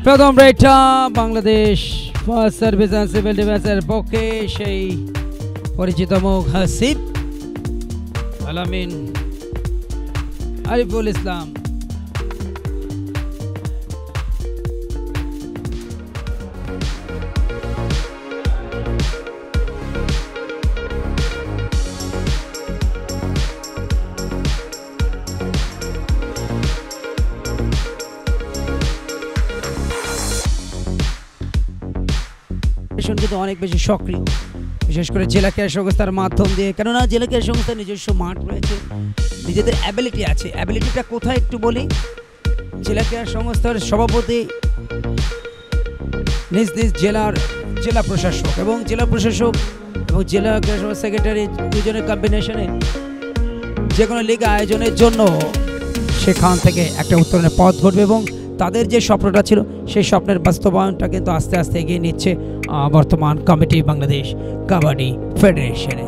প্রথম রেটটা Bangladesh fire service and civil ডিফেন্সের পক্ষে সেই পরিচিত মুখ হাসিব আলামিন আরিফুল ইসলাম। কিন্তু অনেক বেশি সক্রিয়, বিশেষ করে জেলা ক্রীড়া সংস্থার মাধ্যম দিয়ে, কেননা জেলা ক্রীড়া সংস্থার নিজস্ব মাঠ রয়েছে, নিজেদের অ্যাবিলিটি আছে। অ্যাবিলিটিটা কোথায় একটু বলি, জেলা ক্রীড়া সংস্থার সভাপতি নিজ নিজ জেলা প্রশাসক এবং জেলা ক্রীড়া সেক্রেটারি দুজনের কম্বিনেশনে যে কোনো লিগ আয়োজনের জন্য সেখান থেকে একটা উত্তরণের পথ ঘটবে এবং তাদের যে স্বপ্নটা ছিল সেই স্বপ্নের বাস্তবায়নটা কিন্তু আস্তে আস্তে এগিয়ে নিচ্ছে বর্তমান কমিটি বাংলাদেশ কাবাডি ফেডারেশনে।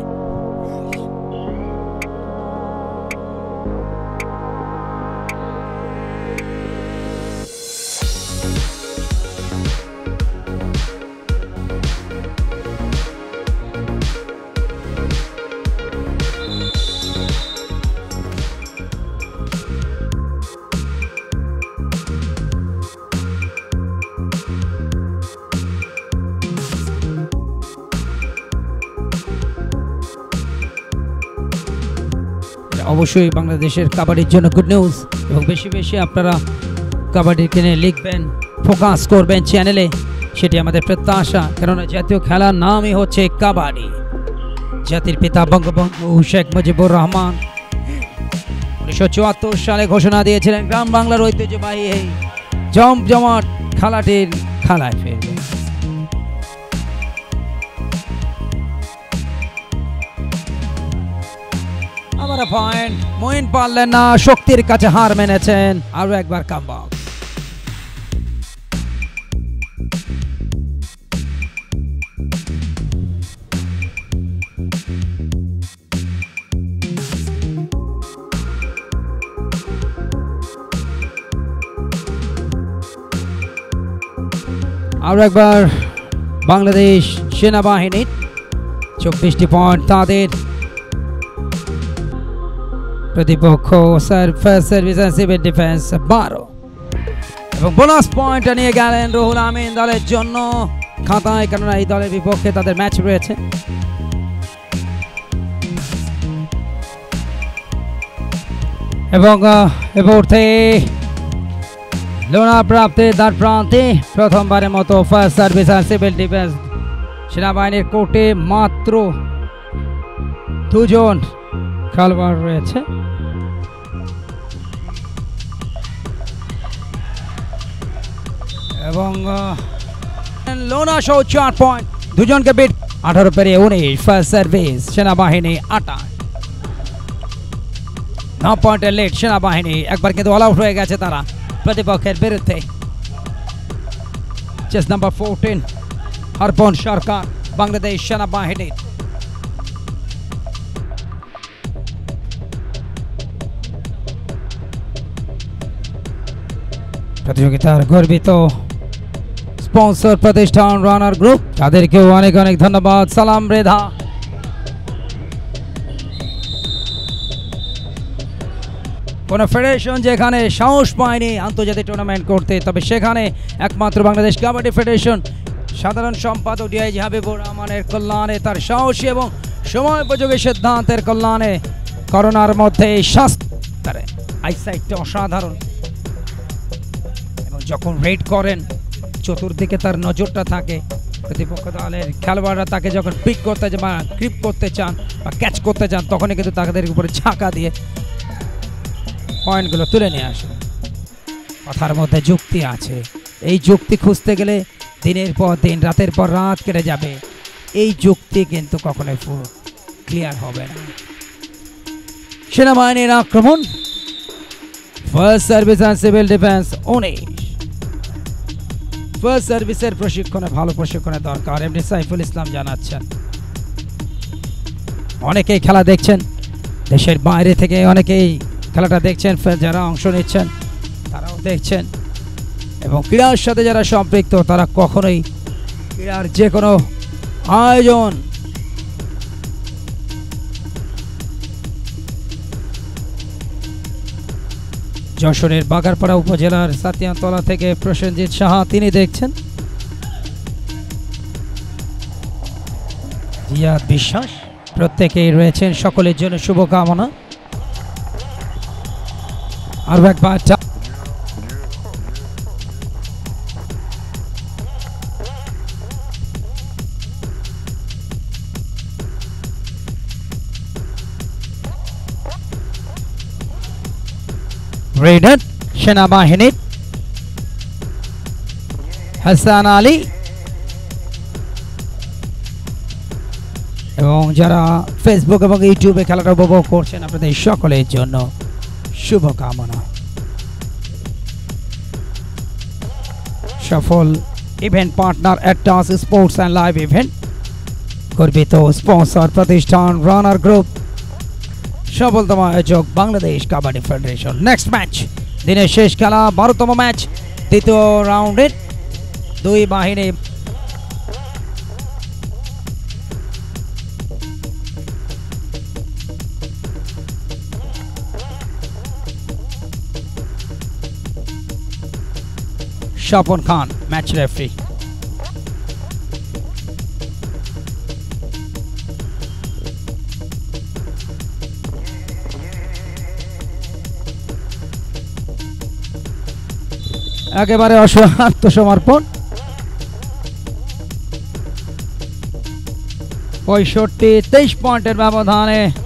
অবশ্যই বাংলাদেশের কাবাডির জন্য গুড নিউজ এবং বেশি বেশি আপনারা কাবাডিকে নিয়ে লিখবেন, ফোকাস করবেন চ্যানেলে, সেটি আমাদের প্রত্যাশা। কেননা জাতীয় খেলার নামই হচ্ছে কাবাডি। জাতির পিতা বঙ্গবন্ধু শেখ মুজিবুর রহমান 1974 সালে ঘোষণা দিয়েছিলেন গ্রাম বাংলার ঐতিহ্যবাহী এই জমজমাট খেলাটির খেলায় ফিরবে। পয়েন্ট মইন পারলেন না, শক্তির কাছে হার মেনেছেন। আরো একবার কামব্যাক। আরো একবার বাংলাদেশ সেনাবাহিনীর 24টি পয়েন্ট তাদের, প্রতিপক্ষ first service and civil defence 12 এবং বোনাস পয়েন্ট নিয়ে গেলেন রুহুল আমিন দলের জন্য খাতায়, কেননা এই দলের বিপক্ষে তাদের ম্যাচ রয়েছে। এবং এ মুহূর্তে লোনা প্রাপ্তির দ্বার প্রান্তে প্রথমবারের মতো first service and civil defence সেনাবাহিনীর কোর্টে মাত্র 2 জন খেলোয়াড় রয়েছে। এবং লোনা সহ 4 পয়েন্ট, দুজনকে বিট 18 পেরিয়ে 19 ফার্স্ট সার্ভিস সেনাবাহিনী 28 9 পয়েন্টের লেট সেনাবাহিনী। একবার কিন্তু অল আউট হয়ে গেছে তারা প্রতিপক্ষের বিরুদ্ধে। চেস নাম্বার 14 হরপন সরকার বাংলাদেশ সেনাবাহিনীর। প্রতিযোগিতার গর্বিত স্পন্সর প্রতিষ্ঠান রানার গ্রুপ, তাদেরকেও অনেক অনেক ধন্যবাদ। সালাম রেধা। কোন ফেডারেশন যেখানে সাহস পায়নি আন্তর্জাতিক টুর্নামেন্ট করতে, তবে সেখানে একমাত্র বাংলাদেশ কাবাডি ফেডারেশন সাধারণ সম্পাদক ডিআইজি হাবিবুর রহমানের কল্যাণে, তার সাহসী এবং সময়োপযোগী সিদ্ধান্তের কল্যাণে করোনার মধ্যে স্বাস্থ্য আইসাইটটা অসাধারণ। এবং যখন রেড করেন চতুর্দিকে তার নজরটা থাকে, প্রতিপক্ষ দলের খেলোয়াড়রা তাকে যখন পিক করতে চান বা গ্রিপ করতে চান বা ক্যাচ করতে চান, তখনই কিন্তু তাদের উপরে ছাকা দিয়ে পয়েন্টগুলো তুলে নিয়ে আসে। কথার মধ্যে যুক্তি আছে, এই যুক্তি খুঁজতে গেলে দিনের পর দিন রাতের পর রাত কেটে যাবে, এই যুক্তি কিন্তু কখনোই ক্লিয়ার হবে না। সেনাবাহিনীর আক্রমণ, first service and civil defence 19। First সার্ভিসের প্রশিক্ষণে ভালো প্রশিক্ষণের দরকার, এমনি সাইফুল ইসলাম জানাচ্ছেন। অনেকেই খেলা দেখছেন, দেশের বাইরে থেকে অনেকেই খেলাটা দেখছেন, যারা অংশ নিচ্ছেন তারাও দেখছেন। এবং ক্রীড়ার সাথে যারা সম্পৃক্ত তারা কখনোই ক্রীড়ার যে কোনো আয়োজন যশোরের বাগারপাড়া উপজেলার সাতিয়ানতলা থেকে প্রসেনজিৎ সাহা তিনি দেখছেন, জিয়াদ বিশ্বাস প্রত্যেকেই রয়েছেন, সকলের জন্য শুভকামনা। আর একবার রেডার সেনাবাহিনীর হাসান আলী এবং যারা ফেসবুক এবং ইউটিউবে খেলাটা উপভোগ করছেন আপনাদের সকলের জন্য শুভকামনা। সফল event partner Attas sports and live event, গর্বিত স্পন্সর প্রতিষ্ঠান রানার গ্রুপ, সফলতম আয়োজক Bangladesh kabaddi federation. Next match, দিনের শেষ খেলা 12তম ম্যাচ, দ্বিতীয় রাউন্ডের দুই বাহিনী স্বপন খান ম্যাচ রেফারি। একেবারে আত্মসমর্পণ, 65-23 পয়েন্টের ব্যবধানে